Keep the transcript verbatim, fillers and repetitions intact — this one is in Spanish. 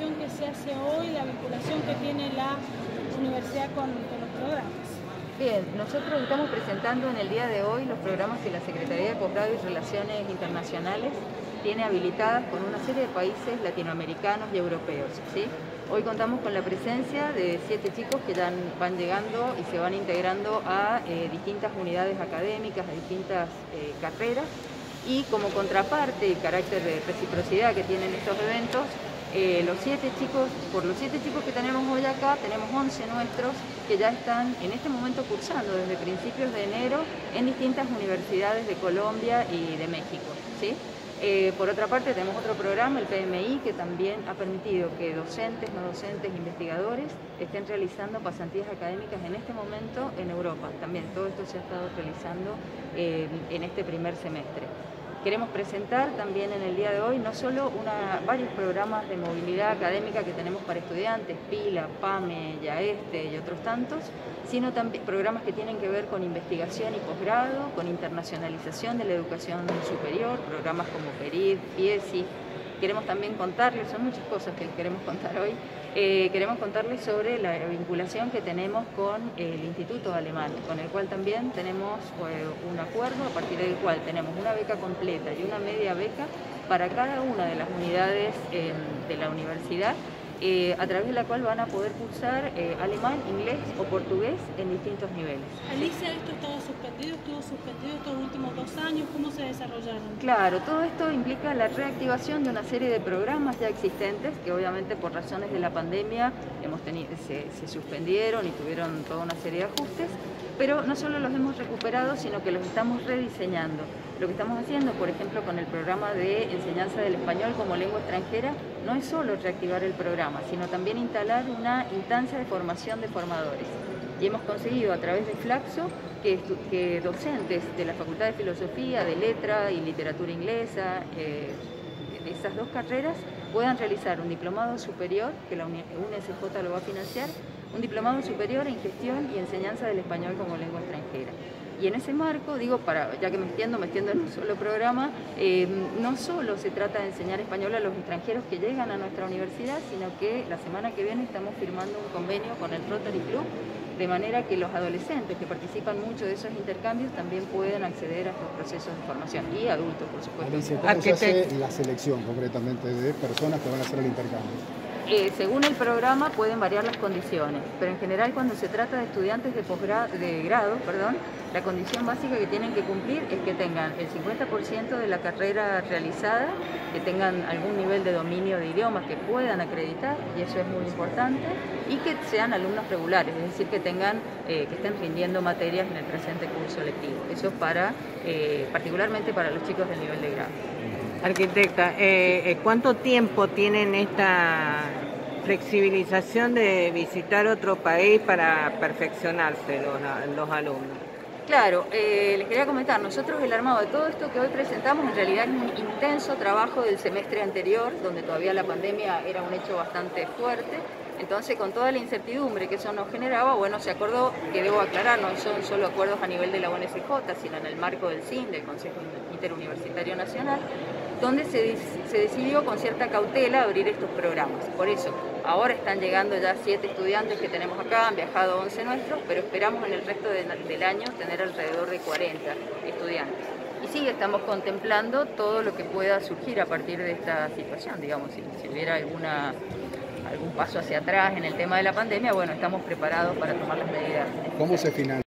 vinculación que se hace hoy, la vinculación que tiene la universidad con, con los programas. Bien, nosotros estamos presentando en el día de hoy los programas que la Secretaría de Posgrado y Relaciones Internacionales tiene habilitadas con una serie de países latinoamericanos y europeos, ¿sí? Hoy contamos con la presencia de siete chicos que ya van llegando y se van integrando a eh, distintas unidades académicas, a distintas eh, carreras, y como contraparte y carácter de reciprocidad que tienen estos eventos, eh, los siete chicos, por los siete chicos que tenemos hoy acá, tenemos once nuestros que ya están en este momento cursando desde principios de enero en distintas universidades de Colombia y de México, ¿sí? Eh, por otra parte tenemos otro programa, el P M I, que también ha permitido que docentes, no docentes, investigadores estén realizando pasantías académicas en este momento en Europa. También todo esto se ha estado realizando eh, en este primer semestre. Queremos presentar también en el día de hoy no solo una, varios programas de movilidad académica que tenemos para estudiantes, PILA, PAME, YAESTE y otros tantos, sino también programas que tienen que ver con investigación y posgrado, con internacionalización de la educación superior, programas como PERID, PIESI. Queremos también contarles, son muchas cosas que les queremos contar hoy, eh, queremos contarles sobre la vinculación que tenemos con el Instituto Alemán, con el cual también tenemos eh, un acuerdo a partir del cual tenemos una beca completa y una media beca para cada una de las unidades eh, de la universidad, Eh, a través de la cual van a poder cursar eh, alemán, inglés o portugués en distintos niveles. Alicia, ¿esto estaba suspendido? ¿Estuvo suspendido estos últimos dos años? ¿Cómo se desarrollaron? Claro, todo esto implica la reactivación de una serie de programas ya existentes que obviamente por razones de la pandemia hemos tenido, se, se suspendieron y tuvieron toda una serie de ajustes, pero no solo los hemos recuperado, sino que los estamos rediseñando. Lo que estamos haciendo, por ejemplo, con el programa de enseñanza del español como lengua extranjera, no es solo reactivar el programa, sino también instalar una instancia de formación de formadores. Y hemos conseguido a través de Flaxo que, que docentes de la Facultad de Filosofía, de Letra y Literatura Inglesa, eh, de esas dos carreras, puedan realizar un diplomado superior, que la U N E S J lo va a financiar, un diplomado superior en gestión y enseñanza del español como lengua extranjera. Y en ese marco, digo, para, ya que me extiendo, me extiendo en un solo programa, eh, no solo se trata de enseñar español a los extranjeros que llegan a nuestra universidad, sino que la semana que viene estamos firmando un convenio con el Rotary Club, de manera que los adolescentes que participan mucho de esos intercambios también pueden acceder a estos procesos de formación, y adultos, por supuesto. Alicia, ¿cómo se hace la selección concretamente de personas que van a hacer el intercambio? Eh, según el programa pueden variar las condiciones, pero en general cuando se trata de estudiantes de, posgrado, de grado, perdón, la condición básica que tienen que cumplir es que tengan el cincuenta por ciento de la carrera realizada, que tengan algún nivel de dominio de idiomas que puedan acreditar, y eso es muy importante, y que sean alumnos regulares, es decir, que tengan, eh, que estén rindiendo materias en el presente curso lectivo. Eso es para, eh, particularmente para los chicos del nivel de grado. Arquitecta, eh, ¿cuánto tiempo tienen esta flexibilización de visitar otro país para perfeccionarse los, los alumnos? Claro, eh, les quería comentar, nosotros el armado de todo esto que hoy presentamos en realidad es un intenso trabajo del semestre anterior, donde todavía la pandemia era un hecho bastante fuerte. Entonces, con toda la incertidumbre que eso nos generaba, bueno, se acordó, que debo aclarar, no son solo acuerdos a nivel de la U N E S J, sino en el marco del C I N, del Consejo Interuniversitario Nacional, donde se, se decidió con cierta cautela abrir estos programas. Por eso, ahora están llegando ya siete estudiantes que tenemos acá, han viajado once nuestros, pero esperamos en el resto de, del año tener alrededor de cuarenta estudiantes. Y sí, estamos contemplando todo lo que pueda surgir a partir de esta situación, digamos, si, si hubiera alguna... algún paso hacia atrás en el tema de la pandemia, bueno, estamos preparados para tomar las medidas. ¿Cómo se financia?